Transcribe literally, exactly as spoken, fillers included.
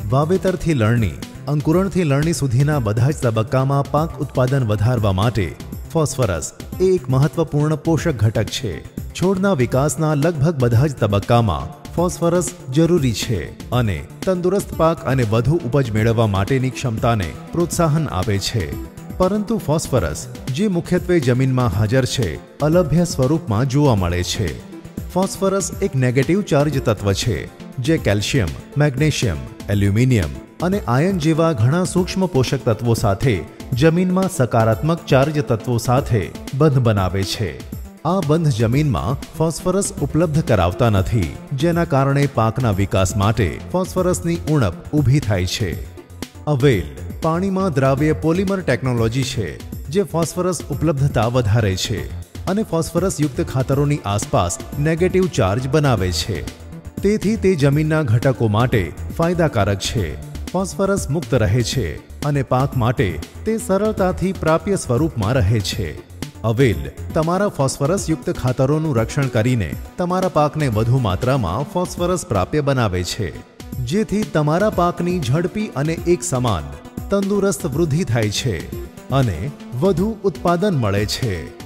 વાવેતરથી લણણી, અંકુરણથી લણણી સુધીના બધા જ તબક્કામાં પાક ઉત્પાદન વધારવા માટે ફોસ્ફરસ એ એક મહત્વપૂર્ણ પોષક ઘટક છે. છોડના વિકાસના લગભગ બધા જ તબક્કામાં ફોસ્ફરસ જરૂરી છે અને તંદુરસ્ત પાક અને વધુ ઉપજ મેળવવા માટેની ક્ષમતાને પ્રોત્સાહન આપે છે. પરંતુ ફોસ્ફરસ જે મુખ્યત્વે જમીનમાં હાજર છે, અલભ્ય સ્વરૂપમાં જોવા મળે છે. ફોસ્ફરસ એક નેગેટિવ ચાર્જ તત્વ છે જે કેલ્શિયમ, મેગ્નેશિયમ, એલ્યુમિનિયમ અને આયન જેવા ઘણા સૂક્ષ્મ પોષક તત્વો સાથે જમીનમાં સકારાત્મક ચાર્જ તત્વો સાથે બંધ બનાવે છે. આ બંધ જમીનમાં ફોસ્ફરસ ઉપલબ્ધ કરાવતા નથી, જેના કારણે પાકના વિકાસ માટે ફોસ્ફરસની ઉણપ ઊભી થાય છે. અવેલ પાણીમાં દ્રાવ્ય પોલિમર ટેકનોલોજી છે જે ફોસ્ફરસ ઉપલબ્ધતા વધારે છે અને ફોસ્ફરસયુક્ત ખાતરોની આસપાસ નેગેટિવ ચાર્જ બનાવે છે. તેથી તે જમીનના ઘટકો માટે ફાયદાકારક છે. ફોસ્ફરસ મુક્ત રહે છે અને પાક માટે તે સરળતાથી પ્રાપ્ય સ્વરૂપમાં રહે છે. અવેલ તમારા ફોસ્ફરસયુક્ત ખાતરોનું રક્ષણ કરીને તમારા પાકને વધુ માત્રામાં ફોસ્ફરસ પ્રાપ્ય બનાવે છે, જેથી તમારા પાકની ઝડપી અને એક સમાન તંદુરસ્ત વૃદ્ધિ થાય છે અને વધુ ઉત્પાદન મળે છે.